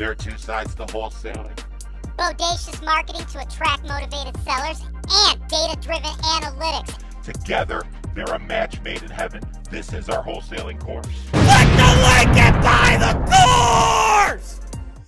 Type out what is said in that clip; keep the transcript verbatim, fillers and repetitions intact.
There are two sides to wholesaling. Bodacious marketing to attract motivated sellers and data-driven analytics. Together, they're a match made in heaven. This is our wholesaling course.